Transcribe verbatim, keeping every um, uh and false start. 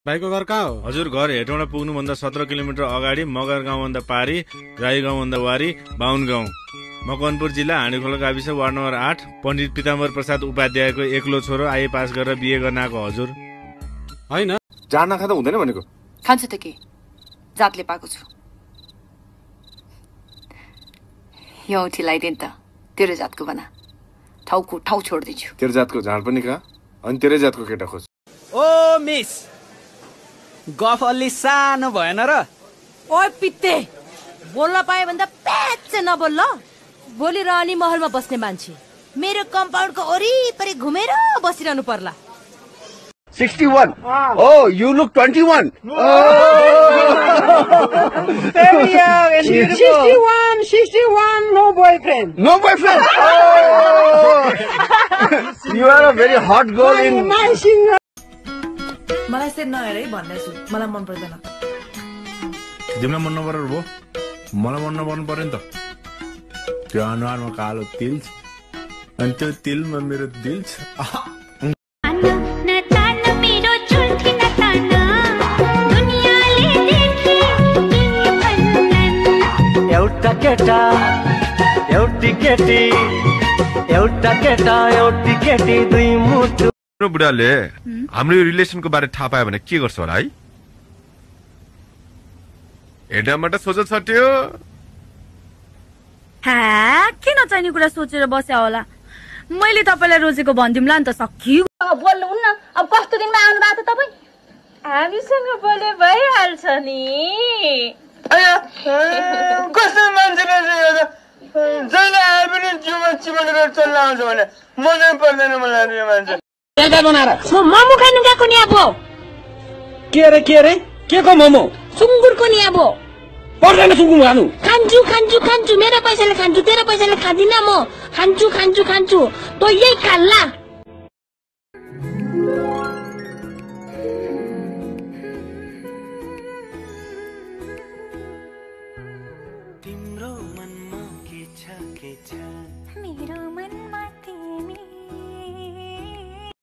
भाइको घर कहाँ हो? हजुर घर हेटौँडा पुग्नुभन्दा सत्र किलोमिटर अगाडि मगर गाउँभन्दा पारी, राई गाउँभन्दा वारी, बाहुन गाउँ। मकवानपुर जिल्ला हाँडीखोला गाविस वार्ड नम्बर आठ। पण्डित पीताम्बर प्रसाद उपाध्यायको एक्लो छोरो आइए पास गरेर बिहे गर्न आएको हजुर। होइन जान खाँदा हुँदैन भनेको। खान्छ त के, जातले पाएको छु। यो औँठी लगाइदिए नि त, तेरो जातको बना। ठाउँको ठाउँ छोडिदिन्छु। तेरो जातको झाड पनि खा, अनि तेरै जातको केटा खोज। ओ मिस, गफ अलि सानो भएन र? ओए पित्ते, बोल्न पाए भन्दा प्याच नबोल्ल। भोलि रानी महलमा बस्ने मान्छे मेरो कम्पाउन्डको वरिपरि घुमेर बसिरहनु पर्ला। sixty-one. Oh, you look twenty-one. Oh. Very young and beautiful. sixty-one, sixty-one, no boyfriend. No boyfriend. Oh. You are a very hot girl in. Nice singer. मलाई चाहिँ नहेरै भन्दैछु, मलाई मन पर्दैन। तिमीलाई मन नपरेर भो, मलाई मन नपर्नु पर्यो नि त। त्यो अनुहारमा कालो तिल छ, अनि त्यो तिलमा मेरो दिल छ। एउटा केटा एउटी केटी एउटा केटा एउटी केटी दुई मुटु। बुढाले हाम्रो यो रिलेसनको बारे थाहा पायो भने के गर्छ होला है? एडाबाट सोच छट्यो। हा, के नचाहिने कुरा सोचेर बस्या होला। मैले तपाईलाई रोजेको भन्दिमला नि त, सकियो। बोल्नु हुन्न, अब कस्तो दिनमा आउनु भएको त तपाई? हामीसँग बोले भइहाल्छ नि। कस्तो मान्छे रहेछ, जहिले आए पनि जिउमा चिमटेर चल्न आउँछ भने मनै पर्दैन मलाई यो मान्छे। मोमो खानु गएको नि अब। के रे के रे के को मोमो? सुँगुरको नि अब। पर्दैन सुँगुर खानु। खान्छु खान्छु खान्छु, मेरो पैसाले खान्छु, तेरो पैसाले खादिन म। खान्छु खान्छु खान्छु, तँ यही खाल्ला। तिम्रो मनमा के छ के छ, मेरो मनमा